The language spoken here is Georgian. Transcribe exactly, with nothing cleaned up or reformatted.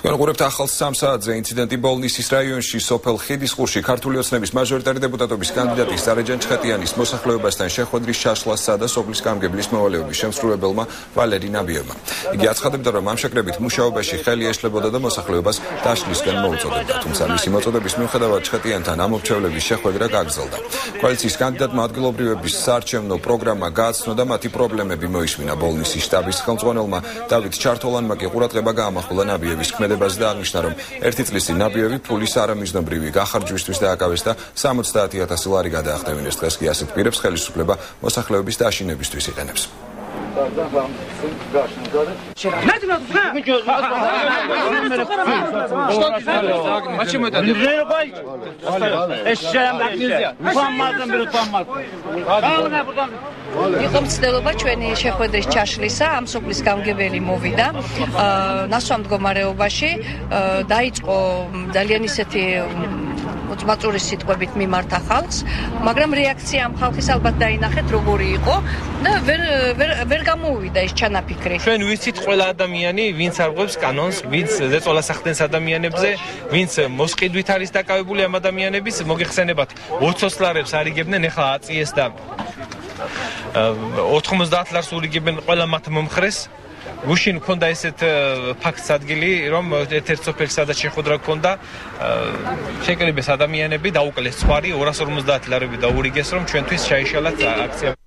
Გონღურებთ ახალ სამ საათზე ინციდენტი ბოლნისის რაიონში სოფელ ხიდისყურში ქართული ოცნების მაჟორიტარი დეპუტატობის კანდიდატის სარეჯან ჩხეტიანის მოსახლეობასთან შეხვედრის ჩაშლასა და სოფლის გამგებლის მოვალეობის შემსრულებელმა ვალერი ნაბიევმა. იგი აცხადებდა, რომ ამ შეკრებით მუშაობაში ხელი ეშლებოდა და მოსახლეობას დაშლისკენ მოუწოდებდა, თუმცა მისი მოწოდების მიუხედავად ჩხეტიანთან ამორჩევლების შეხვედრა გაგრძელდა. კოალიციის კანდიდატმა ადგილობრივების საარჩევნო პროგრამა გააცნო და მათი პრობლემები მოისმინა. ბოლნისის შტაბის ხელმძღვანელმა დავით ჩართოლანმა კი ყურადღება გაამახვილა ნაბიევის ქმედებაზე და აღნიშნა, რომ ერთი წლის წინ ნაბიევი ფულის არამიზნობრივი გახარჯვისთვის დააკავეს და სამოცდაათი ათასი ლარი გადაახტევინეს. დღეს კი ასეთ პირებს ხელისუფლება მოსახლეობის დაშინებისთვის იყენებს. იყო მცდელობა ჩვენი შეხვედრის ჩაშლისა, ამ სოფლის გამგებელი მოვიდა ნასვამ მდგომარეობაში, დაიწყო ძალიან ისეთი მოწმაწური სიტყვებით მიმართა ხალხს, მაგრამ რეაქცია ამ ხალხის ალბათ დაინახეთ როგორი იყო და ვერ ვერ გამოუვიდა ეს ჩანაფიქრი. ჩვენ ვიცით ყველა ადამიანი, ვინც არღვევს კანონს, ვინც ზეწოლას ახდენს ადამიანებზე, ვინც მოსყიდვით არის დაკავებული ამ ადამიანების, მოგეხსენებათ ოცდაოც ლარებს არიგებდნენ, ეხლა აწიეს და ოთხმოცდაათ ლარს ურიგებენ ყველა მათ მომხრეს. გუშინ მქონდა ესეთ ფაქტს ადგილი, რომ ერთ-ერთ სოფელში სადაც შეხვედრა მქონდა, შეკრიბეს ადამიანები, დაუკლეს ცხვარი, ორას ორმოცდაათი ლარები დაურიგეს, რომ ჩვენთვის ჩაიშალა აქცია.